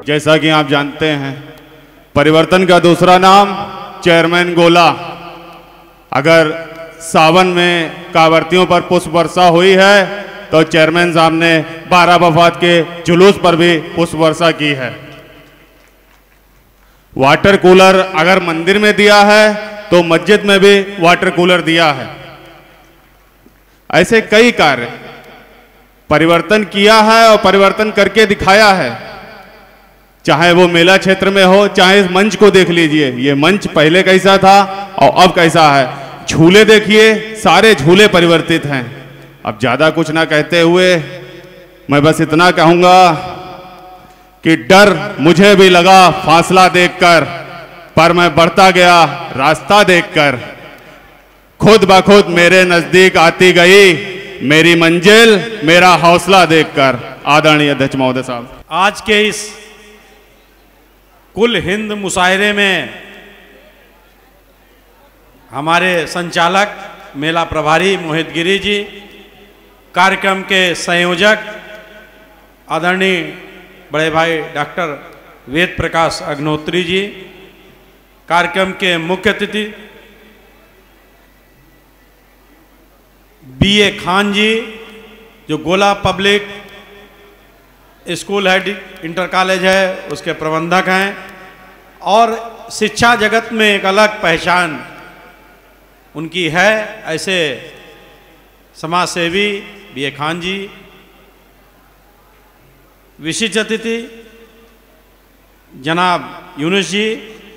जैसा कि आप जानते हैं, परिवर्तन का दूसरा नाम चेयरमैन गोला। अगर सावन में कांवड़ियों पर पुष्प वर्षा हुई है तो चेयरमैन साहब ने 12 वफात के जुलूस पर भी पुष्प वर्षा की है। वाटर कूलर अगर मंदिर में दिया है तो मस्जिद में भी वाटर कूलर दिया है। ऐसे कई कार्य परिवर्तन किया है और परिवर्तन करके दिखाया है। चाहे वो मेला क्षेत्र में हो, चाहे इस मंच को देख लीजिए, ये मंच पहले कैसा था और अब कैसा है। झूले देखिए, सारे झूले परिवर्तित हैं। अब ज्यादा कुछ ना कहते हुए मैं बस इतना कहूंगा कि डर मुझे भी लगा फासला देखकर, पर मैं बढ़ता गया रास्ता देखकर। खुद ब खुद मेरे नजदीक आती गई मेरी मंजिल, मेरा हौसला देखकर। आदरणीय अध्यक्ष महोदय साहब, आज के इस कुल हिंद मुशायरे में हमारे संचालक मेला प्रभारी मोहित गिरी जी, कार्यक्रम के संयोजक आदरणीय बड़े भाई डॉक्टर वेद प्रकाश अग्नोत्री जी, कार्यक्रम के मुख्य अतिथि बीए खान जी, जो गोला पब्लिक स्कूल है, इंटर कॉलेज है, उसके प्रबंधक हैं, और शिक्षा जगत में एक अलग पहचान उनकी है, ऐसे समाज सेवी बीए खान जी। विशिष्ट अतिथि जनाब यूनुस जी,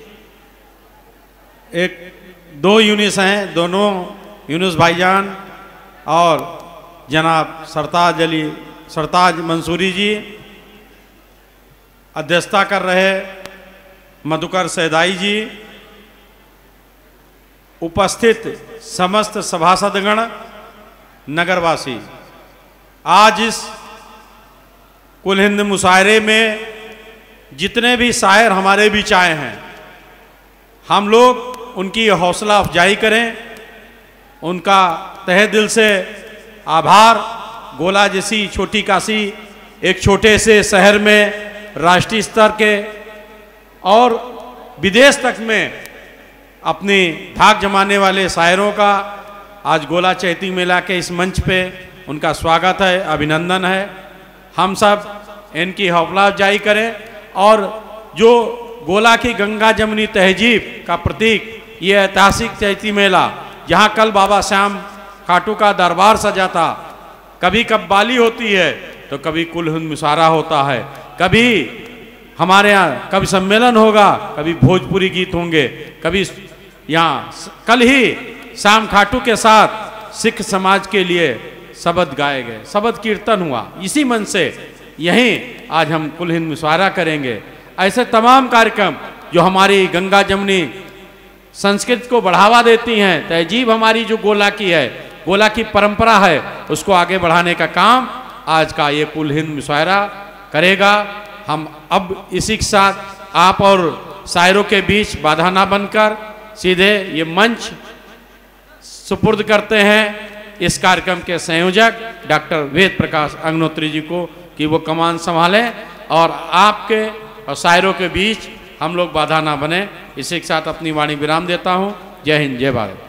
दो यूनुस हैं, दोनों यूनुस भाईजान, और जनाब सरताज मंसूरी जी अध्यक्षता कर रहे, मधुकर सैदाई जी, उपस्थित समस्त सभासदगण, नगरवासी। आज इस कुल हिंद मुशायरे में जितने भी शायर हमारे बीच आए हैं, हम लोग उनकी हौसला अफजाई करें, उनका तहे दिल से आभार। गोला जैसी छोटी काशी, एक छोटे से शहर में राष्ट्रीय स्तर के और विदेश तक में अपनी धाक जमाने वाले शायरों का आज गोला चैती मेला के इस मंच पे उनका स्वागत है, अभिनंदन है। हम सब इनकी हौसला अफजाई करें, और जो गोला की गंगा जमुनी तहजीब का प्रतीक ये ऐतिहासिक चैती मेला, जहाँ कल बाबा श्याम खाटू का दरबार सजा था, कभी कव्वाली होती है तो कभी कुल हिंद मुशायरा होता है, कभी हमारे यहाँ कभी सम्मेलन होगा, कभी भोजपुरी गीत होंगे, कभी यहाँ कल ही श्याम खाटू के साथ सिख समाज के लिए शबद गाए गए, शबद कीर्तन हुआ। इसी मन से यहीं आज हम कुल हिंद मुशायरा करेंगे। ऐसे तमाम कार्यक्रम जो हमारी गंगा जमुनी संस्कृति को बढ़ावा देती हैं, तहजीब हमारी जो गोला की है, गोला की परंपरा है, उसको आगे बढ़ाने का काम आज का ये कुल हिंद मुशायरा करेगा। हम अब इसी के साथ आप और शायरों के बीच बाधा ना बनकर सीधे ये मंच सुपुर्द करते हैं इस कार्यक्रम के संयोजक डॉक्टर वेद प्रकाश अग्नोत्री जी को, कि वो कमान संभालें और आपके और शायरों के बीच हम लोग बाधा ना बने। इसी के साथ अपनी वाणी विराम देता हूँ। जय हिंद, जय भारत।